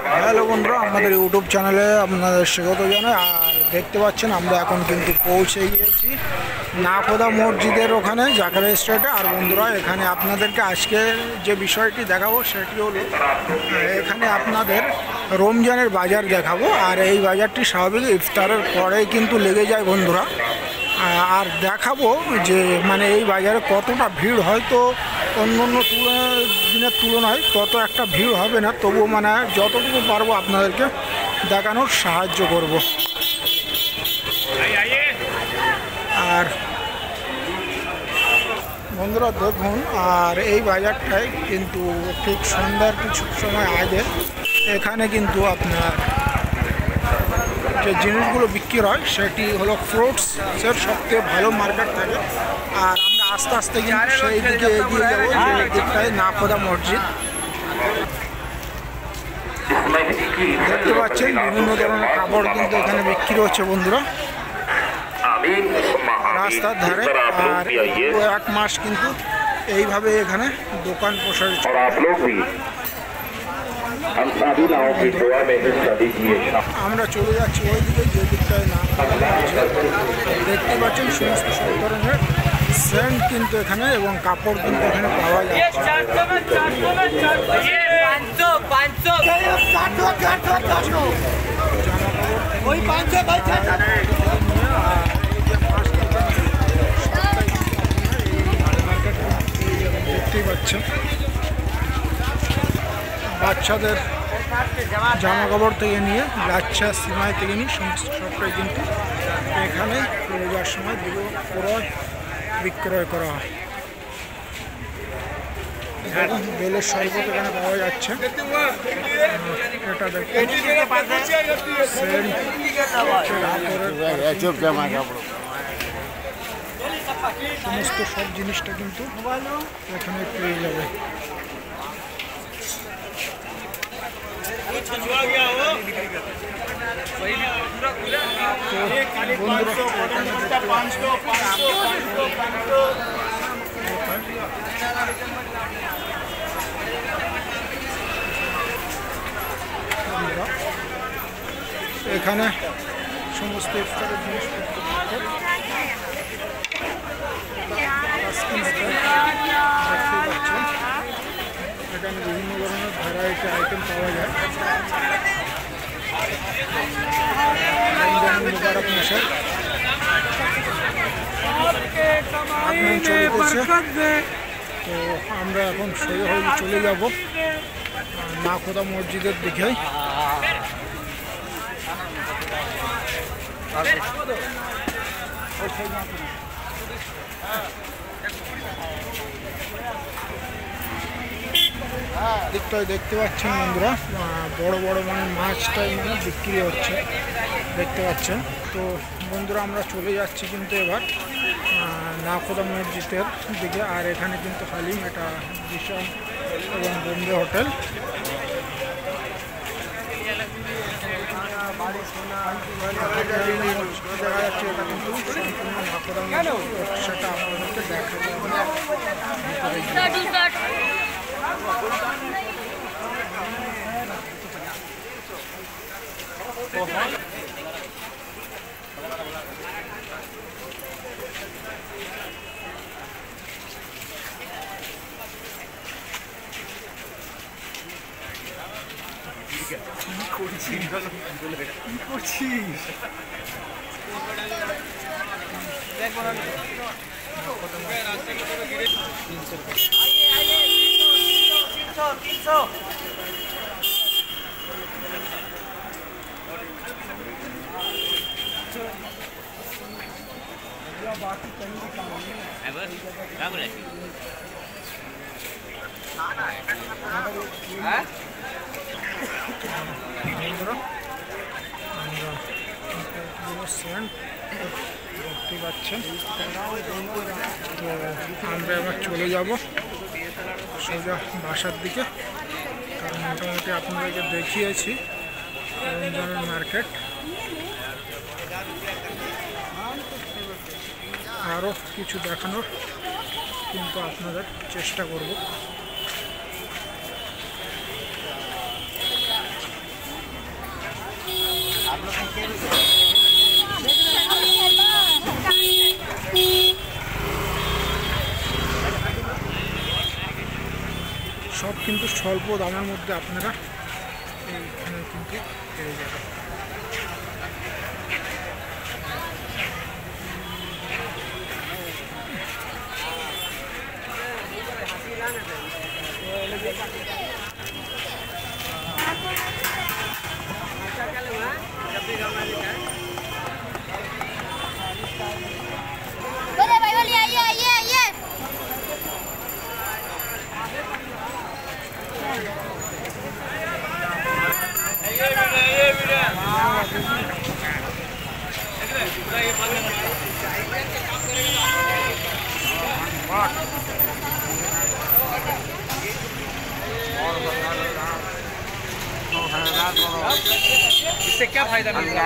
Hello বন্ধুরা, আমাদের YouTube চ্যানেলে আপনাদের স্বাগত জানাই। আর দেখতে পাচ্ছেন আমরা এখন কিন্তু পৌঁছে গিয়েছি নাখোদা মসজিদের ওখানে জাকারিয়া স্ট্রিটে। আর বন্ধুরা, এখানে আপনাদেরকে আজকে যে বিষয়টি দেখাবো সেটি হলো এখানে আপনাদের রমজানের বাজার দেখাবো। আর এই বাজারটি স্বাভাবিক ইফতারের পরেই কিন্তু লেগে যায় বন্ধুরা। আর দেখাবো যে মানে এই বাজারে কতটা ভিড়, হয়তো অন্য অন্য দিনের তুলনায় তত একটা ভিড় হবে না, তবুও মানে যতটুকু পারবো আপনাদেরকে দেখানোর সাহায্য করব। আর বন্ধুরা দেখুন, আর এই বাজারটায় কিন্তু ঠিক সন্ধ্যার কিছু সময় আগে এখানে কিন্তু আপনার যে জিনিসগুলো বিক্রি হয় সেটি হলো ফ্রুটসের সবথেকে ভালো মার্কেট থাকে। আর আমরা আস্তে আস্তে কিন্তু সেই দিকে এগিয়ে যাবো, যে দিকটায় নাখোদা মসজিদ। দেখতে পাচ্ছেন বিভিন্ন ধরনের কাপড় কিন্তু এখানে বিক্রি হচ্ছে বন্ধুরা রাস্তার ধারে। আর এক মাস কিন্তু এইভাবে এখানে দোকান প্রসারিত। আমরা চলে যাচ্ছি ওই দিকে, যে দিকটায় না দেখতে পাচ্ছেন সমস্ত সব ধরনের সেন্ট কিন্তু এখানে এবং কাপড় কিন্তু এখানে পাওয়া যাচ্ছে। দেখতেই পাচ্ছেন বাচ্চাদের জামা কাপড় থেকে নিয়ে বাচ্চা সিমাই থেকে নিয়ে সমস্ত সবটাই কিন্তু এখানে রোজার সময় ক্রয় বিক্রয় করা হয়। দেখুন বেলের শরবত এখানে পাওয়া যাচ্ছে। এটা দেখুন সমস্ত সব জিনিসটা কিন্তু এখানে পেয়ে যাবে। এখানে সমস্ত ইফতারের জিনিসপত্র এখানে বিভিন্ন ধরনের ভ্যারাইটি আইটেম পাওয়া যায়। মুবারক মাসের চলতেছে, তো আমরা এখন সোজা হয়ে চলে যাব নাখোদা মসজিদের দিকে। দিকটায় দেখতে পাচ্ছেন বন্ধুরা বড় বড় মানে মাছটাই মানে বিক্রি হচ্ছে, দেখতে পাচ্ছেন। তো বন্ধুরা আমরা চলে যাচ্ছি কিন্তু এবার নাখোদা মসজিদের দিকে। আর এখানে কিন্তু হালিম, এটা বিশাল এবং বোম্বে হোটেল। দেখা যাচ্ছে এটা কিন্তু সম্পূর্ণ নাখোদা মসজিদ, সেটা আপনাদেরকে দেখাবো। দেখতে পাচ্ছেন, তো আমরা এবার চলে যাব সোজা বাসার দিকে। কারণ মোটামুটি আপনাদেরকে দেখিয়েছি রমজানের মার্কেট। আরও কিছু দেখানোর কিন্তু আপনাদের চেষ্টা করব। সব কিন্তু স্বল্প দামের মধ্যে আপনারা এইখানে কিন্তু পেয়ে যাবেন। बोले भाई बोले आइए आइए आइए। इससे क्या फायदा मिलेगा?